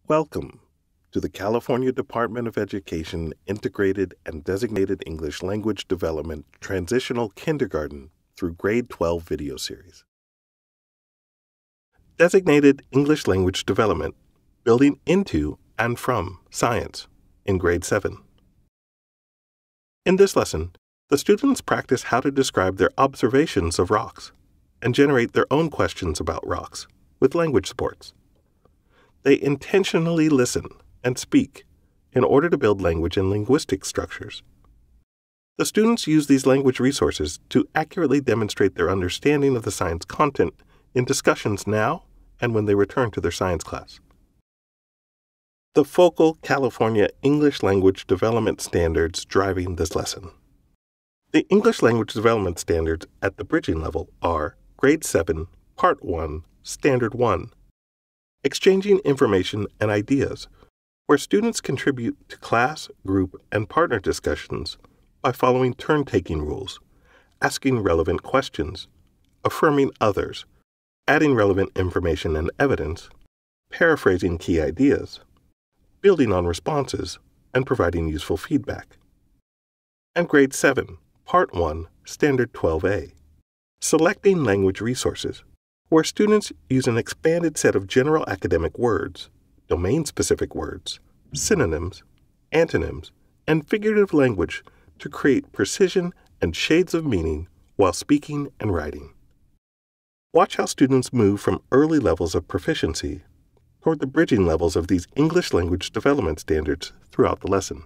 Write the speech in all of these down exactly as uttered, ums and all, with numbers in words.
Welcome to the California Department of Education Integrated and Designated English Language Development Transitional Kindergarten through Grade twelve video series. Designated English Language Development, building into and from science in Grade seven. In this lesson, the students practice how to describe their observations of rocks and generate their own questions about rocks with language supports. They intentionally listen and speak in order to build language and linguistic structures. The students use these language resources to accurately demonstrate their understanding of the science content in discussions now and when they return to their science class. The focal California English Language Development Standards driving this lesson. The English Language Development Standards at the bridging level are Grade seven, Part one, Standard one. Exchanging information and ideas, where students contribute to class, group, and partner discussions by following turn-taking rules, asking relevant questions, affirming others, adding relevant information and evidence, paraphrasing key ideas, building on responses, and providing useful feedback. And Grade seven, Part one, Standard twelve A, selecting language resources, where students use an expanded set of general academic words, domain-specific words, synonyms, antonyms, and figurative language to create precision and shades of meaning while speaking and writing. Watch how students move from early levels of proficiency toward the bridging levels of these English language development standards throughout the lesson.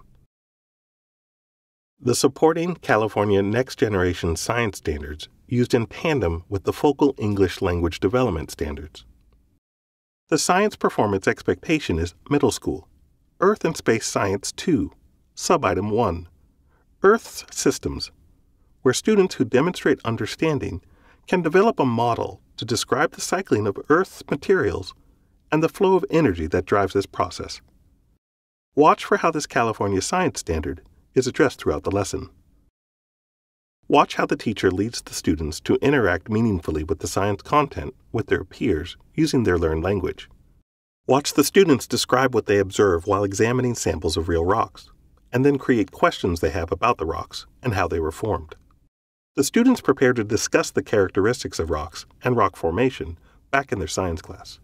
The supporting California Next Generation Science Standards used in tandem with the focal English language development standards. The science performance expectation is middle school, Earth and Space Science two, Subitem one, Earth's Systems, where students who demonstrate understanding can develop a model to describe the cycling of Earth's materials and the flow of energy that drives this process. Watch for how this California Science Standard is addressed throughout the lesson. Watch how the teacher leads the students to interact meaningfully with the science content with their peers using their learned language. Watch the students describe what they observe while examining samples of real rocks, and then create questions they have about the rocks and how they were formed. The students prepare to discuss the characteristics of rocks and rock formation back in their science class.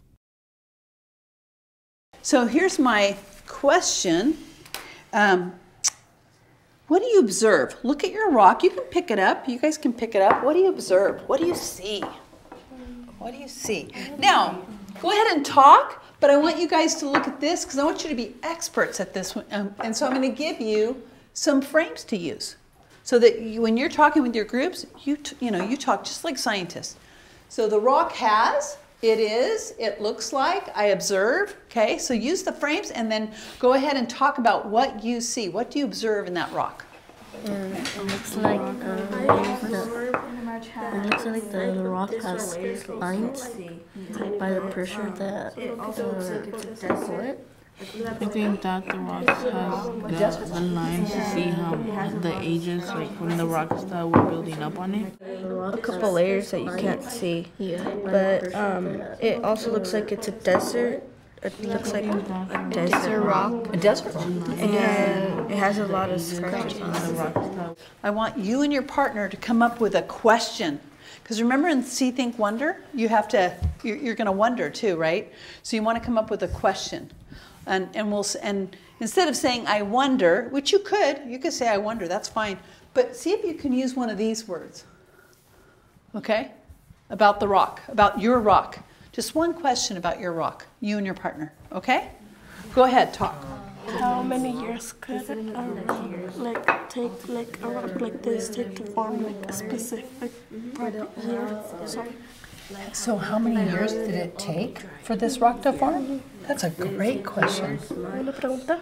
So here's my question. Um, What do you observe? Look at your rock. You can pick it up. You guys can pick it up. What do you observe? What do you see? What do you see? Now, go ahead and talk, but I want you guys to look at this because I want you to be experts at this one. Um, and so I'm going to give you some frames to use so that you, when you're talking with your groups, you, t you know, you talk just like scientists. So the rock has, it is, it looks like, I observe, okay? So use the frames and then go ahead and talk about what you see. What do you observe in that rock? Um, it looks like uh, the, it looks like the, the rock has lines by the pressure that uh, pull it. I think that the rocks has the, the lines to see how the ages, like when the rocks that were building up on it. A couple layers that you can't see. Yeah. But um, it also looks like it's a desert. It looks like a desert rock. A desert rock. And it has a lot of scratches on the rock. I want you and your partner to come up with a question. Because remember in See, Think, Wonder, you have to, you're, you're going to wonder too, right? So you want to come up with a question. And, and, we'll, and instead of saying, I wonder, which you could, you could say, I wonder, that's fine. But see if you can use one of these words, okay? About the rock, about your rock. Just one question about your rock, you and your partner, okay? Go ahead, talk. How many years could um, like take like a rock like this take to form like a specific part here? So, So how many years did it take for this rock to form? That's a great question. ¿Una pregunta?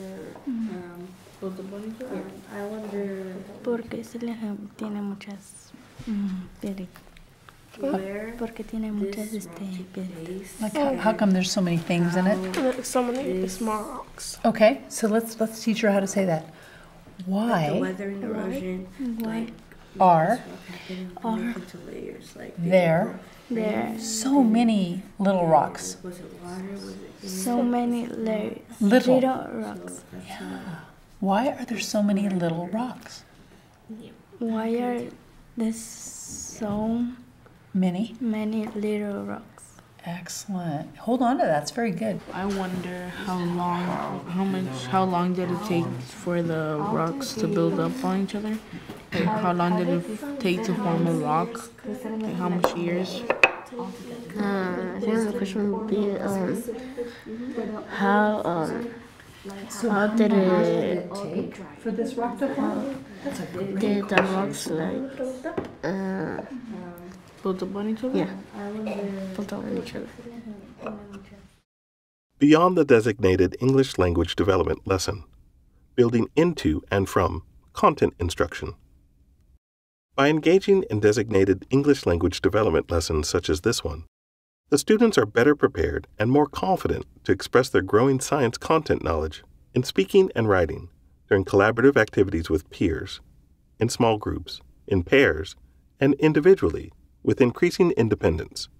I wonder porque se le tiene muchas piedritas. Porque tiene muchas este piedritas. Like how, how come there's so many things in it? Like so many small rocks. Okay, so let's let's teach her how to say that. Why? The weather and erosion, like Are Are there there so many little rocks? so many li- Little. little rocks? Why are there so many little rocks? Why are there so Many. many little rocks? Excellent. Hold on to that. That's very good. I wonder how long, how much, how long did it take for the rocks to build up on each other? Like, how long did it take to form a rock? Like, how much years? Uh, I think the question would be um, how um, how did it Take for this rock to form? That's a good. did the rocks like uh, Build up on each other? yeah build up on each other? Beyond the designated English language development lesson, building into and from content instruction. By engaging in designated English language development lessons such as this one, the students are better prepared and more confident to express their growing science content knowledge in speaking and writing during collaborative activities with peers, in small groups, in pairs, and individually with increasing independence.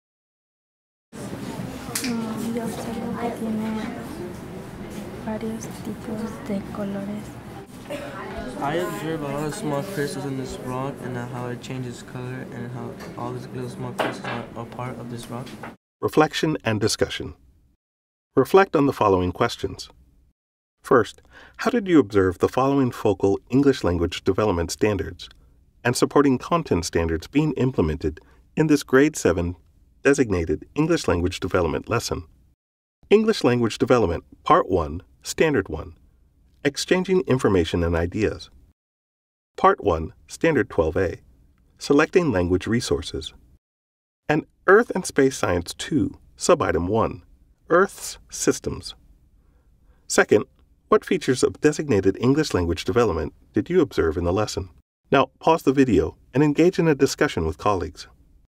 Mm, yo observo que tiene varios tipos de colores. I observe a lot of small crystals in this rock and how it changes color and how all these little small crystals are a part of this rock. Reflection and discussion. Reflect on the following questions. First, how did you observe the following focal English language development standards and supporting content standards being implemented in this grade seven designated English language development lesson? English language development, part one, standard one, exchanging information and ideas. Part one, standard twelve A, selecting language resources. And Earth and Space Science two, subitem one, Earth's systems. Second, what features of designated English language development did you observe in the lesson? Now, pause the video and engage in a discussion with colleagues.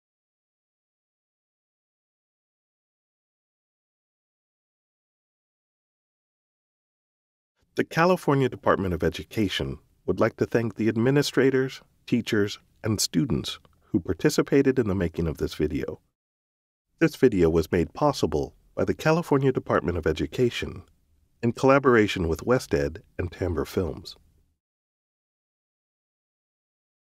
The California Department of Education would like to thank the administrators, teachers, and students who participated in the making of this video. This video was made possible by the California Department of Education in collaboration with WestEd and Timbre Films.